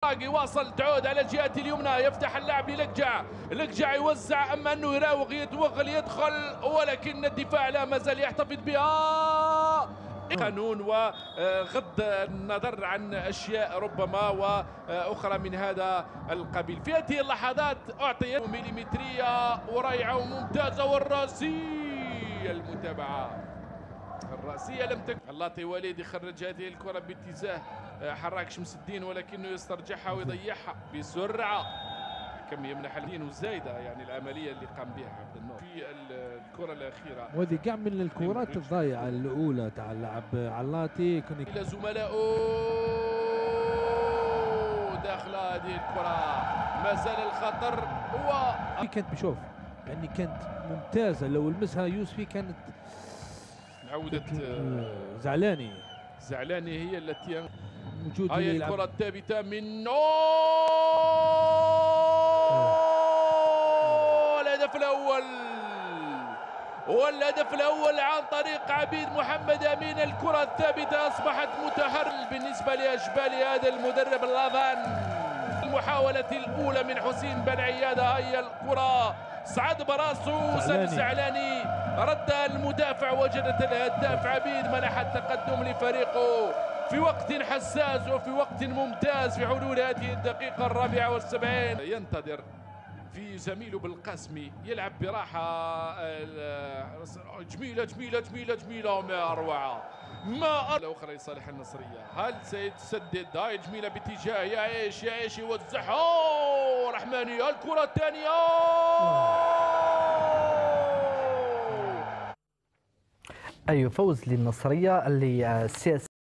يواصل تعود على الجهة اليمنى، يفتح اللعب للقجع، القجع يوزع، اما انه يراوغ يتوغل يدخل، ولكن الدفاع لا ما زال يحتفظ بها. قانون وغض النظر عن اشياء ربما واخرى من هذا القبيل. في هذه اللحظات اعطي مليمتريه ورائعه وممتازه، والراسيه المتابعه الراسيه لم تكن. اللاطي وليد يخرج هذه الكره باتجاه حراك شمس الدين، ولكنه يسترجعها ويضيعها بسرعه. كم يمنح الدين وزايده يعني العمليه اللي قام بها عبد النور في الكره الاخيره. وهذه كاع من الكرات الضايعه الاولى تاع اللاعب علاتي. الى زملائه داخل هذه الكره، ما زال الخطر هو. كانت بشوف يعني كانت ممتازه، لو لمسها يوسفي كانت عودة زعلاني هي التي موجود. هي الكرة الثابتة من الهدف الأول، والهدف الأول عن طريق عبيد محمد أمين. الكرة الثابتة أصبحت متحرر بالنسبة لأشبال هذا المدرب اللافان. المحاولة الأولى من حسين بن عيادة، هي الكرة صعد براسه زعلاني، رد المدافع، وجدت الهداف عبيد منح التقدم لفريقه في وقت حساس وفي وقت ممتاز في حلول هذه الدقيقة 74. ينتظر في زميله بالقاسمي، يلعب براحة. جميلة جميلة جميلة جميلة، ما أروعة، ما أخرى لصالح النصرية. هل سيتسدد؟ هاي جميلة باتجاه يعيش يوزعها رحماني. الكرة الثانية أيوة، فوز للنصرية اللي